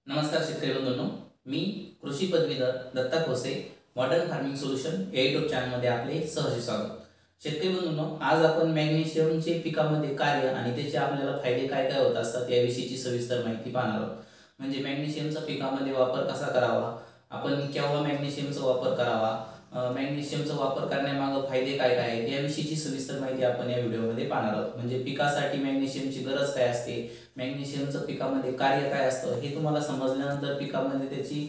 नमस्कार शेतकरी बंधूंनो, मी कृषी पदवीधर Datta Khose modern farming solution या यूट्यूब चॅनलमध्ये आपले सहर्ष स्वागत। शेतकरी बंधूंनो, आज आपण मॅग्नेशियमचे पिकामध्ये कार्य आणि त्याचे आपल्याला फायदे काय काय होत असतात याविषयीची सविस्तर माहिती पाहणार आहोत। म्हणजे मॅग्नेशियमचा पिकामध्ये वापर कसा करावा, आपण केव्हा मॅग्नेशियमचा वापर करावा, मॅग्नेशियमचा वापर करण्यामागे फायदे काय काय आहेत याविषयीची सविस्तर माहिती आपण या व्हिडिओमध्ये पाहणार आहोत। म्हणजे पिकासाठी मॅग्नेशियमची गरज काय असते, मॅग्नेशियमचं पिकामध्ये कार्य काय असतं हे तुम्हाला समजल्यानंतर पिकामध्ये त्याची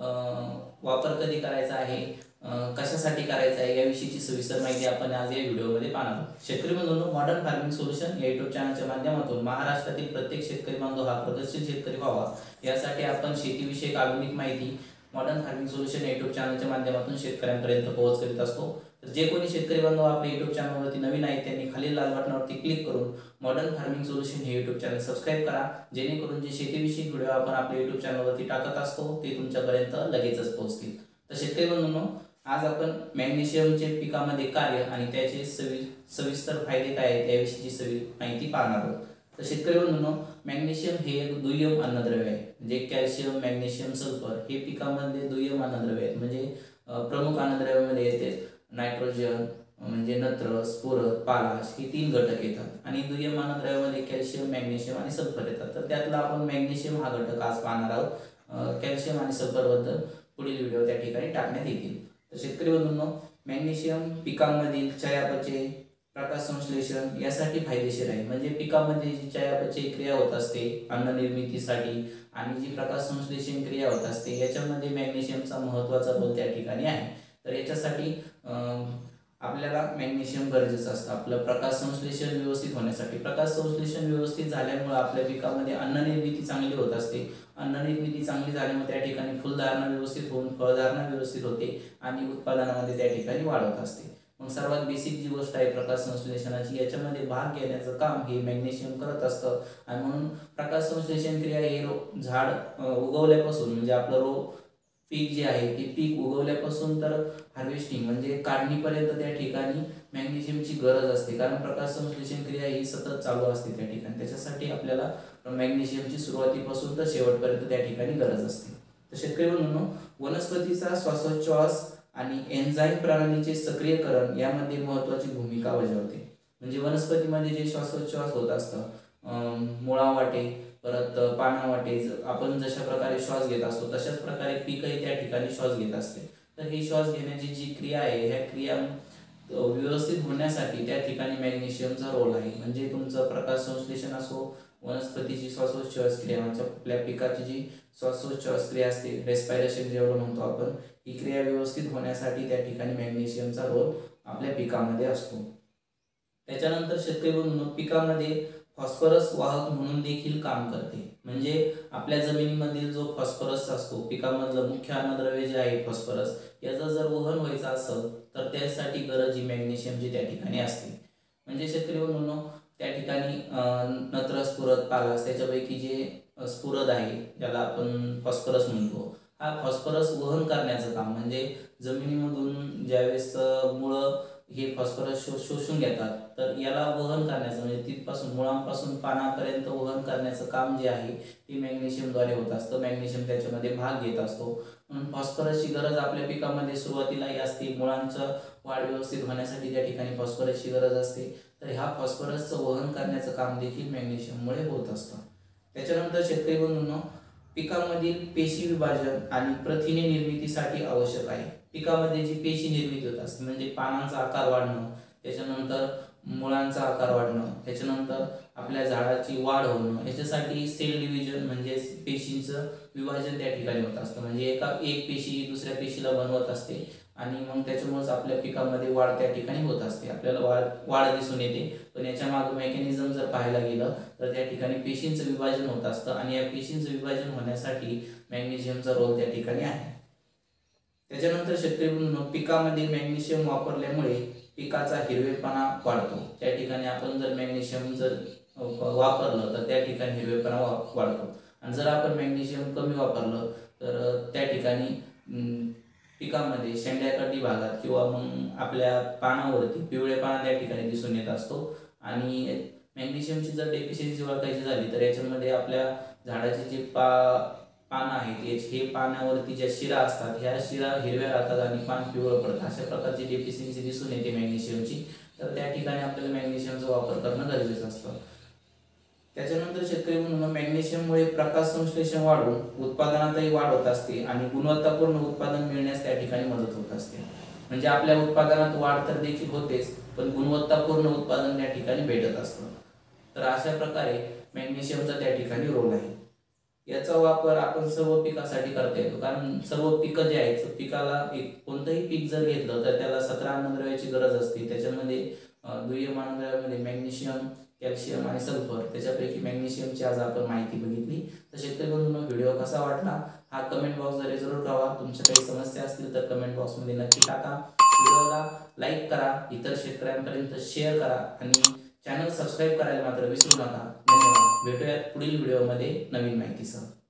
वापर कधी करायचा आहे, कशासाठी करायचा आहे याविषयीची सविस्तर माहिती आपण आज या व्हिडिओमध्ये पाहणार आहोत। शेतकरी बंधूंनो, मॉडर्न फार्मिंग सोल्युशन या यूट्यूब चॅनलच्या माध्यमातून महाराष्ट्रातील प्रत्येक शेतकरी बांधव हा प्रगतशील शेतकरी व्हावा यासाठी आपण शेतीविषयक आधुनिक माहिती मॉडर्न फार्मिंग सोल्युशन या यूट्यूब चॅनलच्या माध्यमातून शेतकऱ्यांपर्यंत पोहोच करीत असतो। तर जे कोणी शेतकरी बांधव आपल्या यूट्यूब चॅनलवरती नवीन आहेत त्यांनी खालील लाल बटनावरती क्लिक करून मॉडर्न फार्मिंग सोल्युशन हे यूट्यूब चॅनल सबस्क्राइब करा, जेणेकरून जे शेतीविषयक व्हिडिओ आपण आपल्या यूट्यूब चॅनलवरती टाकत असतो ते तुमच्यापर्यंत लगेचच पोहोचतील। तर शेतकरी बंधूंनो, आज आपण मॅग्नेशियमचे पिकामध्ये कार्य आणि त्याचे सविस्तर फायदे काय आहेत याविषयीची माहिती पाहणार आहोत। तर शेतकरी बंधूंनो, मॅग्नेशियम हे एक दुय्यम अन्नद्रव्य आहे। म्हणजे कॅल्शियम, मॅग्नेशियम, सल्फर हे पिकामध्ये दुय्यम अन्नद्रव्य आहेत। म्हणजे प्रमुख अन्नद्रव्यामध्ये येते नायट्रोजन म्हणजे नत्र, स्फुरद, पालाश हे तीन घटक येतात आणि दुय्यम अन्नद्रव्यामध्ये कॅल्शियम, मॅग्नेशियम आणि सल्फर येतात। तर त्यातला आपण मॅग्नेशियम हा घटक आज पाहणार आहोत। कॅल्शियम आणि सल्फर बद्दल पुढील व्हिडिओ त्या ठिकाणी टाकण्यात येतील। तर शेतकरी बंधूंनो, मॅग्नेशियम पिकांमधील चयापचय, प्रकाश संश्लेषण यासाठी फायदेशीर आहे। म्हणजे पिकामध्ये जी चयापचय क्रिया होत असते अन्न निर्मितीसाठी आणि जी प्रकाश संश्लेषण क्रिया होत असते याच्यामध्ये मॅग्नेशियमचा महत्त्वाचा रोल त्या ठिकाणी आहे। तर याच्यासाठी आपल्याला मॅग्नेशियम गरजेचं असतं आपलं प्रकाश संश्लेषण व्यवस्थित होण्यासाठी। प्रकाश संश्लेषण व्यवस्थित झाल्यामुळे आपल्या पिकामध्ये अन्न निर्मिती चांगली होत असते। अन्न निर्मिती चांगली झाल्यामुळे त्या ठिकाणी फुलधारणा व्यवस्थित होऊन फळधारणा व्यवस्थित होते आणि उत्पादनामध्ये त्या ठिकाणी वाढ होत असते। मग सर्वात बेसिक जी गोष्ट आहे प्रकाश संश्लेषणाची, याच्यामध्ये भाग घेण्याचं काम हे मॅग्नेशियम करत असतं। आणि म्हणून प्रकाश संश्लेषण क्रिया हे झाड उगवल्यापासून म्हणजे आपलं पीक जे आहे ते पीक उगवल्यापासून तर हार्वेस्टिंग म्हणजे काढणीपर्यंत त्या ठिकाणी मॅग्नेशियमची गरज असते। कारण प्रकाश संश्लेषण क्रिया ही सतत चालू असते त्या ठिकाणी, त्याच्यासाठी आपल्याला मॅग्नेशियमची सुरुवातीपासून तर शेवटपर्यंत त्या ठिकाणी गरज असते। तर शेतकरी बंधूंनो, वनस्पतीचा श्वासोच्छवास आणि एन्झाईम प्रणालीचे सक्रियकरण यामध्ये महत्त्वाची भूमिका बजावते। म्हणजे वनस्पतीमध्ये जे श्वासोच्छवास होत असतं मुळावाटे, परत पानावाटे आपण जशा प्रकारे श्वास घेत असतो तशाच प्रकारे पीकही त्या ठिकाणी श्वास घेत असते। तर ही श्वास घेण्याची जी क्रिया आहे ह्या क्रिया व्यवस्थित होण्यासाठी त्या ठिकाणी मॅग्नेशियमचा रोल आहे। म्हणजे तुमचं प्रकाश संश्लेषण असो, वनस्पतीची श्वासोच्छवास क्रिया म्हणजे आपल्या पिकाची जी श्वासोच्छवास क्रिया असते रेस्पिरेशन जेवढं म्हणतो आपण, ही क्रिया व्यवस्थित होण्यासाठी त्या ठिकाणी मॅग्नेशियमचा रोल आपल्या पिकामध्ये असतो। त्याच्यानंतर शेतकरी बंधूंनो, पिकामध्ये फॉस्फरस वाहक म्हणून देखील काम करते। म्हणजे आपल्या जमिनीमधील जो फॉस्फरस असतो, पिकामधलं मुख्य अन्नद्रव्य जे आहे फॉस्फरस, याचं जर वहन व्हायचं असेल तर त्यासाठी गरज ही मॅग्नेशियमची त्या ठिकाणी असते। म्हणजे शेतकरी बंधूंनो, त्या ठिकाणी नत्र, स्फुरद, पालाश त्याच्यापैकी जे स्फुरद आहे ज्याला आपण फॉस्फरस म्हणतो, हा फॉस्फरस वहन करण्याचं काम म्हणजे जमिनीमधून ज्यावेळेस मुळं हे फॉस्फरस शोषून घेतात तर याला वहन करण्याचं म्हणजे तिथपासून मुळांपासून पानापर्यंत वहन करण्याचं काम जे आहे ते मॅग्नेशियमद्वारे होत असतं। मॅग्नेशियम त्याच्यामध्ये भाग घेत असतो। म्हणून फॉस्फरसची गरज आपल्या पिकामध्ये सुरुवातीलाही असते। मुळांचं वाढ व्यवस्थित होण्यासाठी त्या ठिकाणी फॉस्फरसची गरज असते। तर ह्या फॉस्फरसचं वहन करण्याचं काम देखील मॅग्नेशियममुळे होत असतं। त्याच्यानंतर शेतकरी बंधूंनो, पिकामधील पेशी विभाजन आणि प्रथिने निर्मितीसाठी आवश्यक आहे। पिकामध्ये जी पेशी निर्मिती होत असते म्हणजे पानांचा आकार वाढणं, त्याच्यानंतर मुळांचा आकार वाढणं, त्याच्यानंतर आपल्या झाडाची वाढ होणं, याच्यासाठी सेल डिव्हिजन म्हणजे पेशींचं विभाजन त्या ठिकाणी होत असतं। म्हणजे एक पेशी दुसऱ्या पेशीला बनवत असते आणि मग त्याच्यामुळेच आपल्या पिकामध्ये वाढ त्या ठिकाणी होत असते। आपल्याला वाढ दिसून येते, पण याच्या मागे मेकॅनिझम जर पाहायला गेलं तर त्या ठिकाणी पेशींचं विभाजन होत असतं आणि या पेशींचं विभाजन होण्यासाठी मॅग्नेशियमचा रोल त्या ठिकाणी आहे। त्याच्यानंतर शेतकरी बंधूंनो, पिकामध्ये मॅग्नेशियम वापरल्यामुळे पिकाचा हिरवेपणा वाढतो। त्या ठिकाणी आपण जर मॅग्नेशियम वापरलं तर त्या ठिकाणी हिरवेपणा वाढतो आणि जर आपण मॅग्नेशियम कमी वापरलं तर त्या ठिकाणी पिकामध्ये शेंड्याकाठी भागात किंवा मग आपल्या पानावरती पिवळेपणा त्या ठिकाणी दिसून येत असतो। आणि मॅग्नेशियमची जर डेफिशियन्सी ओळखायची झाली तर याच्यामध्ये आपल्या झाडाचे जे पानं आहेत, हे पानावरती ज्या शिरा असतात ह्या शिरा हिरव्या राहतात आणि पान पिवळं पडतं, अशा प्रकारची डेफिशियन्सी दिसून येते मॅग्नेशियमची. तर त्या ठिकाणी आपल्याला मॅग्नेशियमचा वापर करणं गरजेचं असतं. त्याच्यानंतर शेतकरी बंधूंनो, मॅग्नेशियममुळे प्रकाश संश्लेषण वाढून उत्पादनातही वाढ होत असते आणि गुणवत्तापूर्ण उत्पादन मिळण्यास त्या ठिकाणी मदत होत असते. म्हणजे आपल्या उत्पादनात वाढ तर देखील होतेच, पण गुणवत्तापूर्ण उत्पादन त्या ठिकाणी भेटत असतं. तर अशा प्रकारे मॅग्नेशियमचा त्या ठिकाणी रोल आहे. याचा वापर आपण सर्व पिकासाठी करता येतो, कारण सर्व पिकं जे आहेत, पिकाला कोणतंही पीक जर घेतलं तर त्याला 17 अन्नद्रव्याची गरज असते. त्याच्यामध्ये दुय्यम अन्नद्रव्यामध्ये मॅग्नेशियम, कॅल्शियम आणि सल्फर, त्याच्यापैकी मॅग्नेशियमची आज आपण माहिती बघितली. तर शेतकरी बंधूंनो, व्हिडिओ कसा वाटला हा कमेंट बॉक्सद्वारे जरूर कळवा. तुमच्या काही समस्या असतील तर कमेंट बॉक्समध्ये नक्की टाका. व्हिडिओला लाईक करा, इतर शेतकऱ्यांपर्यंत शेअर करा आणि चॅनल सबस्क्राईब करायला मात्र विसरू नका. धन्यवाद. भेटूयात पुढील व्हिडिओमध्ये नवीन माहितीसह.